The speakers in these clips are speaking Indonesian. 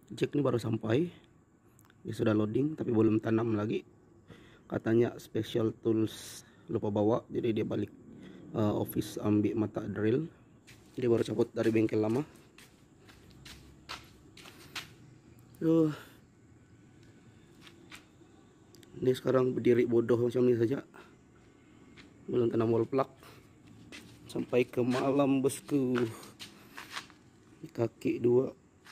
Jack ini baru sampai, dia sudah loading tapi belum tanam lagi. Katanya special tools lupa bawa, jadi dia balik office ambil mata drill. Dia baru cabut dari bengkel lama. Ini sekarang berdiri bodoh macam ini saja, belum tanam wall plug. Sampai ke malam bosku, di kaki 2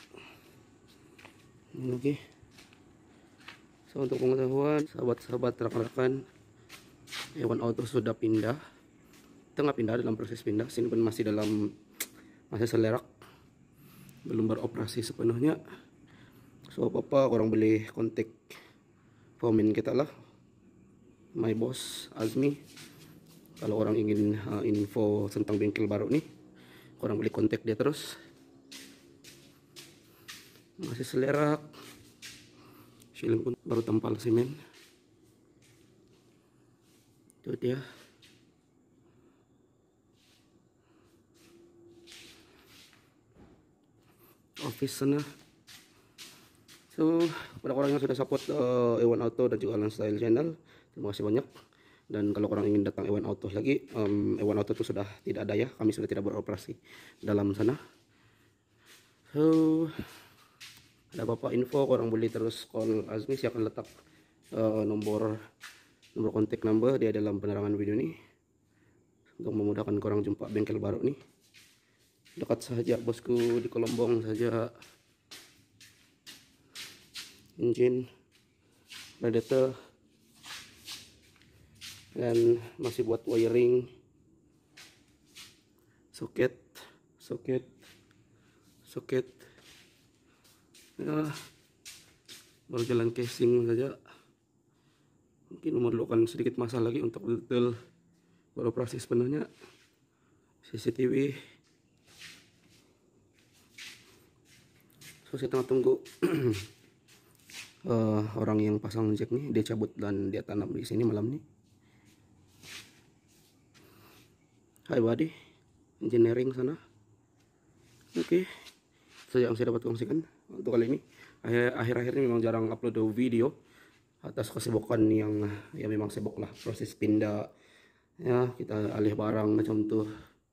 ini lagi. So, untuk pengetahuan sahabat-sahabat rekan-rekan, Ewan Auto sudah pindah, tengah pindah, dalam proses pindah. Sini pun masih dalam selerak, belum beroperasi sepenuhnya. So apa-apa orang boleh kontak foreman kita lah, my boss Azmi. Kalau orang ingin info tentang bengkel baru nih, orang boleh kontak dia terus. Masih selerak, siling pun baru tempal semen. Itu dia. Office sana. So, pada orang yang sudah support Ewan Auto dan juga Lifestyle Channel, terima kasih banyak. Dan kalau orang ingin datang Ewan Auto lagi, Ewan Auto itu sudah tidak ada ya, kami sudah tidak beroperasi dalam sana. So, ada apa-apa info orang boleh terus call Azmi. Saya akan letak nomor kontak number dia dalam penerangan video ini untuk memudahkan korang jumpa bengkel baru nih. Dekat saja bosku, di Kolombong saja. Engine, radiator, dan masih buat wiring, soket ya, baru jalan casing saja. Mungkin memerlukan sedikit masa lagi untuk betul beroperasi sepenuhnya. CCTV, so saya tengah tunggu orang yang pasang jack nih, dia cabut dan dia tanam di sini malam nih. Hai buddy, engineering sana. Oke, so yang saya dapat kongsikan untuk kali ini. Akhir-akhir ini memang jarang upload video atas kesibukan yang ya memang sibuk lah, proses pindah ya, kita alih barang macam tuh.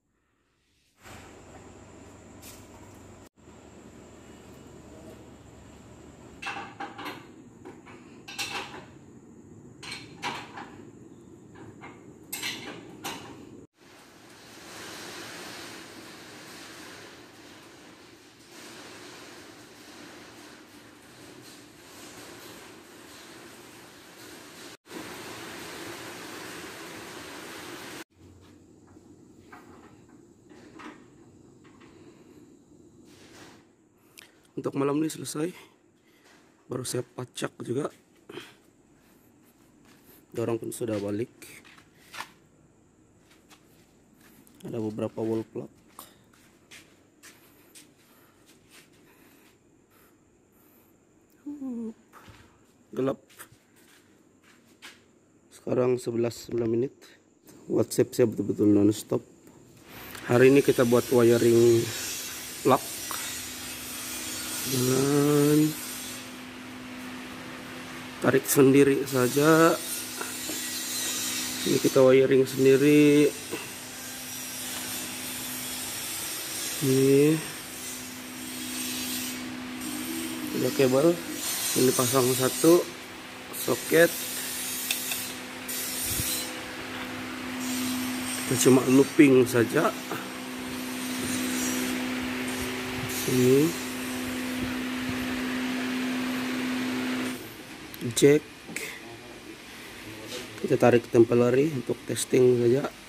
Untuk malam ini selesai, baru saya pacak juga. Dorong pun sudah balik. Ada beberapa wall plug. Gelap. Sekarang 11:09 menit. WhatsApp saya betul-betul non-stop. Hari ini kita buat wiring plug. Jalan, tarik sendiri saja. Ini kita wiring sendiri. Ini ada kabel, ini pasang satu soket. Kita cuma looping saja. Ini jack, kita tarik temporary untuk testing saja.